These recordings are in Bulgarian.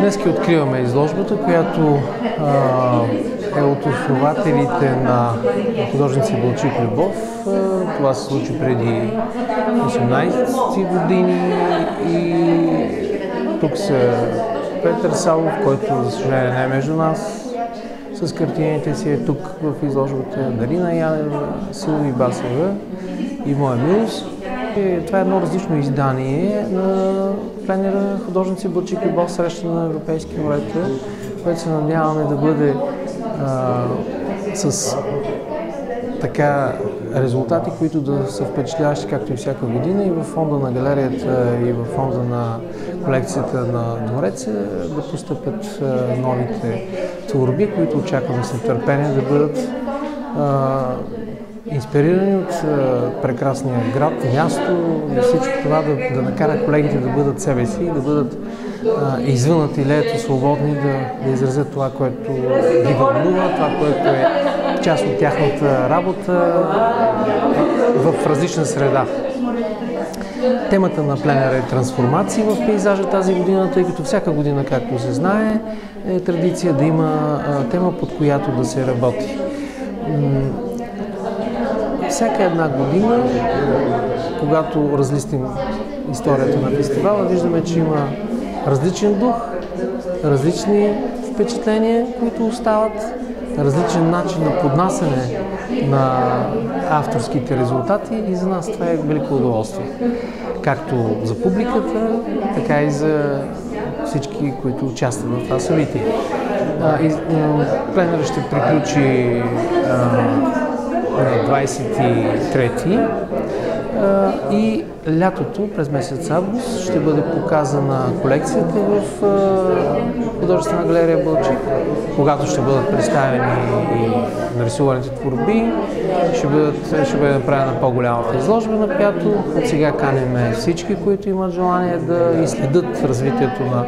Днес откриваме изложбата, която е от основателите на художници Балчик Любов. Това се случи преди 18 години и тук са Петър Савов, който за съжаление не е между нас с картините си, е тук в изложбата, Дарина Янева, Силви Басева и моя милост. Това е едно различно издание на пленера художници Балчик Любов, среща на европейски морета, което се надяваме да бъде с така резултати, които да са впечатляващи, както и всяка година, и в фонда на галерията, и в фонда на колекцията на Двореца да постъпят новите творби, които очакваме с нетърпение да бъдат инспирирани от прекрасния град, място и всичко това да накара колегите да бъдат себе си, да бъдат извън ателието, свободни, да изразят това, което ги вълнува, това, което е част от тяхната работа в различна среда. Темата на пленера е трансформации в пейзажа тази година, тъй като всяка година, както се знае, е традиция да има тема, под която да се работи. Всяка една година, когато разлистим историята на фестивала, виждаме, че има различен дух, различни впечатления, които остават, различен начин на поднасяне на авторските резултати и за нас това е велико удоволствие. Както за публиката, така и за всички, които участват в това събитие. Пленерът ще приключи на 23-ти и лятото, през месец август, ще бъде показана колекцията в художествена галерия Балчик, когато ще бъдат представени и нарисуваните творби, ще бъде направена по-голямата изложба, на която от сега каним всички, които имат желание да изследят развитието на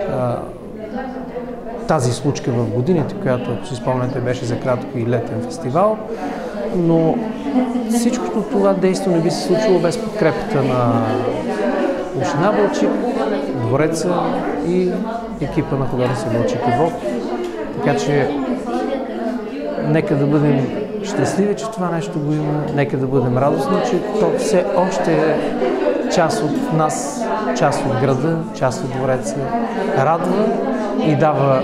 тази случка в годините, която, ако си спомняте, беше за кратко и летен фестивал. Но всичкото това действие не би се случило без подкрепата на община Балчик, Двореца и екипа на художници Балчик Любов. Така че нека да бъдем щастливи, че това нещо го има, нека да бъдем радостни, че то все още е част от нас, част от града, част от Двореца, радва и дава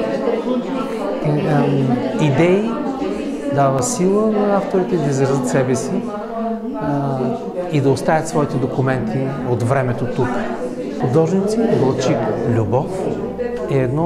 идеи, дава сила на авторите да изразят себе си и да оставят своите документи от времето тук. Художници Балчик Любов е една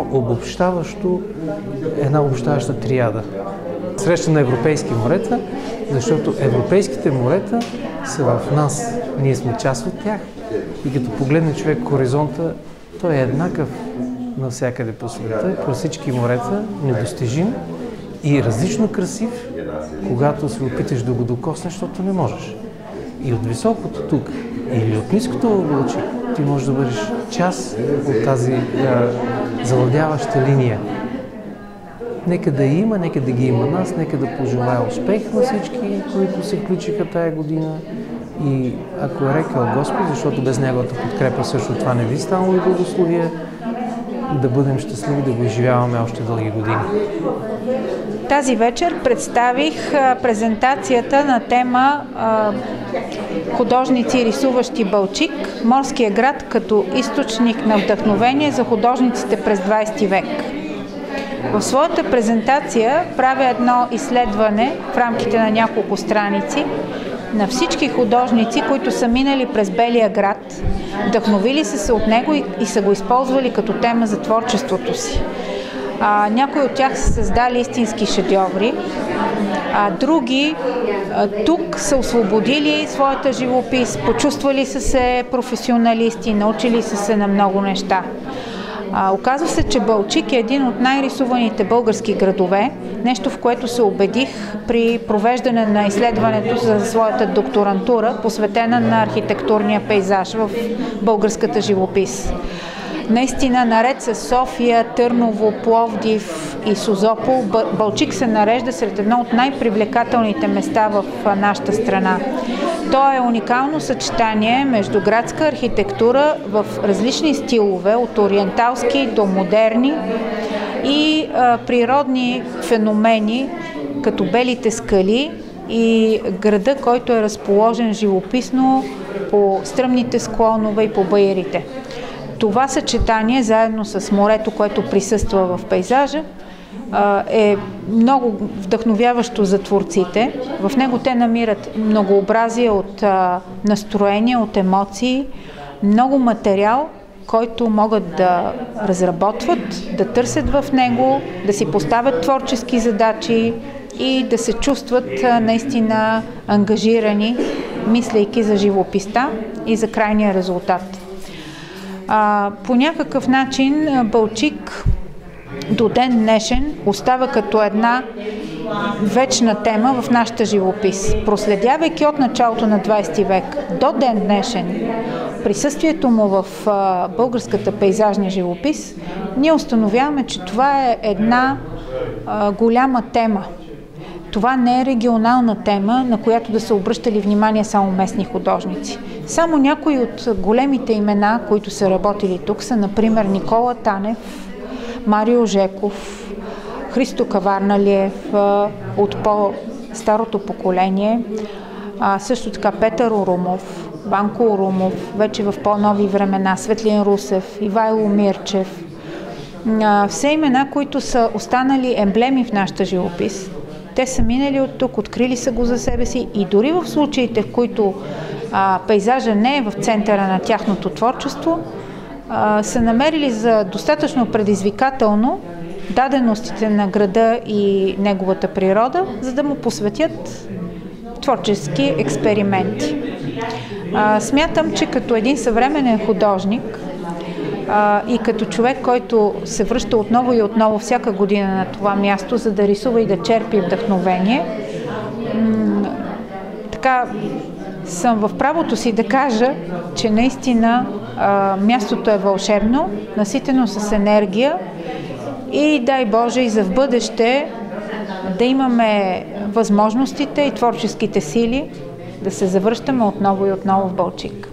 обобщаваща триада. Среща на европейски морета, защото европейските морета са в нас. Ние сме част от тях. И като погледне човек хоризонта, той е еднакъв навсякъде по света, по всички морета, недостижим и различно красив, когато се опиташ да го докоснеш, защото не можеш. И от високото тук или от ниското в Балчик ти можеш да бъдеш част от тази завладяваща линия. Нека да има, нека да ги има нас, нека да пожелая успех на всички, които се включиха тая година. И ако е рекал Господ, защото без неговата подкрепа също това не би станало и благословие, да бъдем щастливи, да го изживяваме още дълги години. Тази вечер представих презентацията на тема художници и рисуващи Балчик, морския град като източник на вдъхновение за художниците през 20 век. В своята презентация правя едно изследване в рамките на няколко страници на всички художници, които са минали през Белия град, вдъхновили се от него и са го използвали като тема за творчеството си. Някои от тях са създали истински шедьоври, а други тук са освободили своята живопис, почувствали са се професионалисти, научили са се на много неща. Оказва се, че Балчик е един от най-рисуваните български градове, нещо в което се убедих при провеждане на изследването за своята докторантура, посветена на архитектурния пейзаж в българската живопис. Наистина, наред с София, Търново, Пловдив и Созопол, Балчик се нарежда сред едно от най-привлекателните места в нашата страна. То е уникално съчетание между градска архитектура в различни стилове, от ориенталски до модерни, и природни феномени, като белите скали и града, който е разположен живописно по стръмните склонове и по баирите. Това съчетание, заедно с морето, което присъства в пейзажа, е много вдъхновяващо за творците. В него те намират многообразие от настроения, от емоции, много материал, който могат да разработват, да търсят в него, да си поставят творчески задачи и да се чувстват наистина ангажирани, мислейки за живописта и за крайния резултат. По някакъв начин Балчик до ден днешен остава като една вечна тема в нашата живопис. Проследявайки от началото на 20 век до ден днешен присъствието му в българската пейзажна живопис, ние установяваме, че това е една голяма тема. Това не е регионална тема, на която да са обръщали внимание само местни художници. Само някои от големите имена, които са работили тук, са, например, Никола Танев, Марио Жеков, Христо Каварналиев от по-старото поколение, също така Петър Орумов, Банко Орумов, вече в по-нови времена, Светлин Русев, Ивайло Мирчев. Все имена, които са останали емблеми в нашата живопис. Те са минали от тук, открили са го за себе си и дори в случаите, в които пейзажа не е в центъра на тяхното творчество, са намерили за достатъчно предизвикателно даденостите на града и неговата природа, за да му посветят творчески експерименти. Смятам, че като един съвременен художник и като човек, който се връща отново и отново всяка година на това място, за да рисува и да черпи вдъхновение, така съм в правото си да кажа, че наистина мястото е вълшебно, наситено с енергия и дай Боже и за в бъдеще да имаме възможностите и творческите сили да се завръщаме отново и отново в Балчик.